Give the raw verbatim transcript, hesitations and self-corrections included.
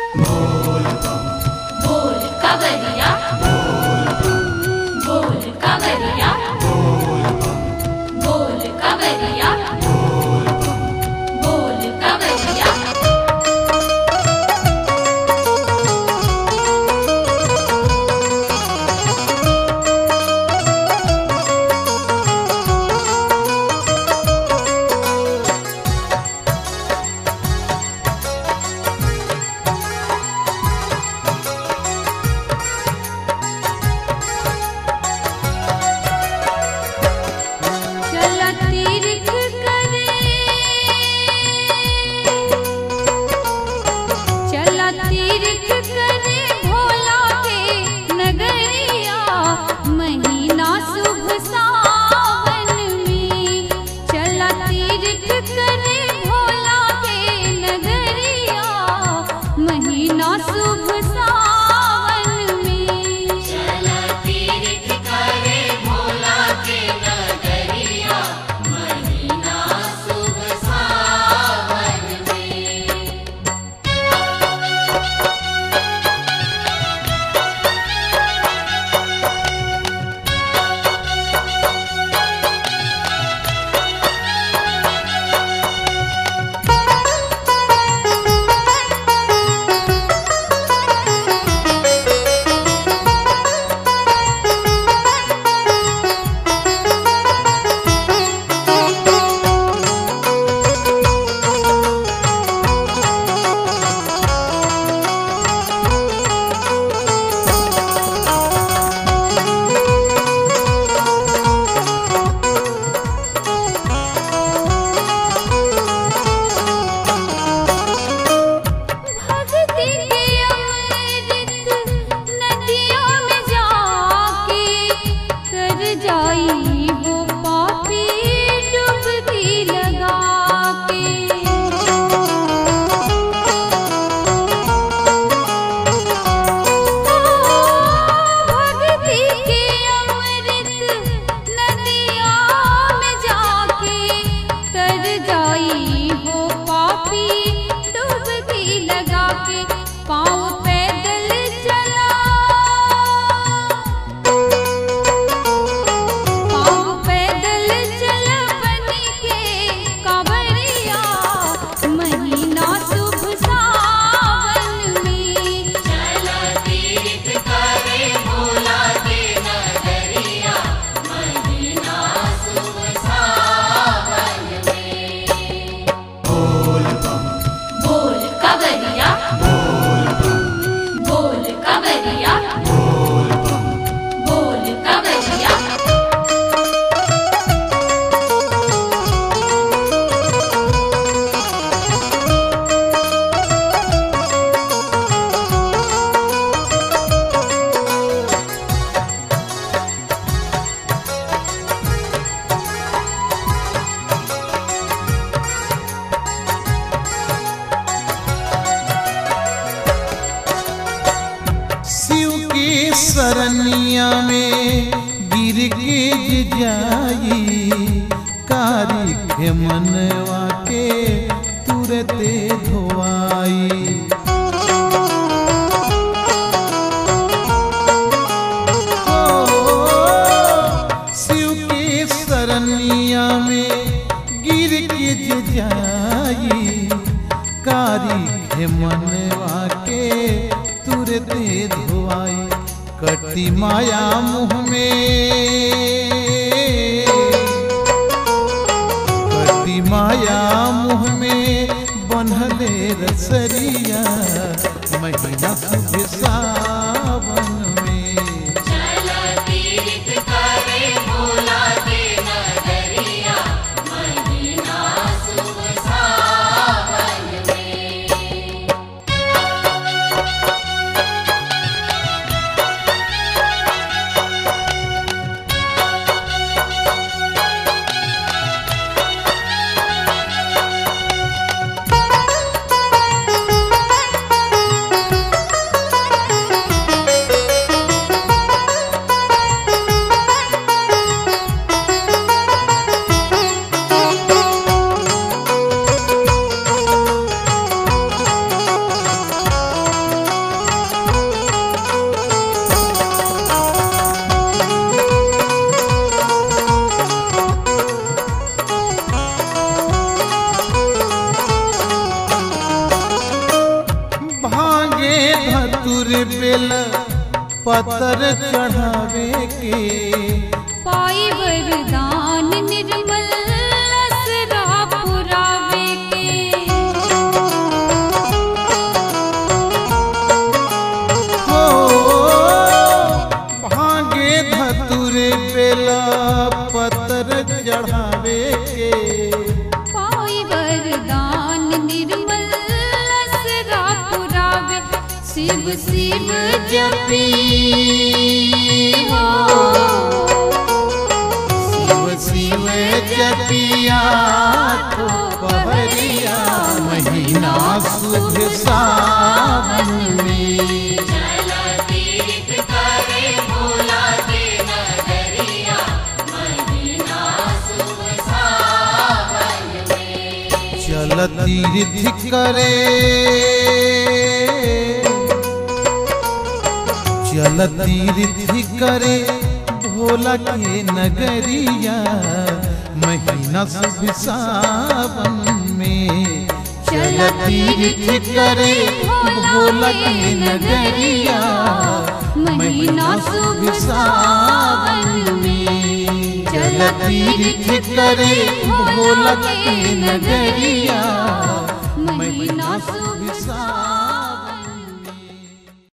सरनिया में गिर के जाई कारी के मनवा के तुरते धोआई। शिव के सरनिया में गिर के जाई कारी के मनवा के तुरते धोआई। कटी माया मुँह में कटी माया मुँह में बन्हले रसरिया महीना शुभ सावन में। चला तीर्थ करे भोला के नगरिया महीना शुभ सावन में। धतुर बेल पतर चढ़ावे के पाई वरदान निर्मल असरा पुरावे के हो भागे धतुर बेल पतर चढ़ावे के पाई वरदान निर्मल असरा पुरावे शिव शिव जपी हो शिव शिव जपिया तो पहरिया महीना शुभ सावन में चल तीर्थ करे भोला के नगरिया महीना शुभ सावन में। चल तीर्थ करे चल तीर्थ करे भोला के नगरिया महीना शुभ सावन में चल तीर्थ करे भोला के नगरिया महीना शुभ सावन में चल तीर्थ करे भोला के नगरिया महीना शुभ सावन।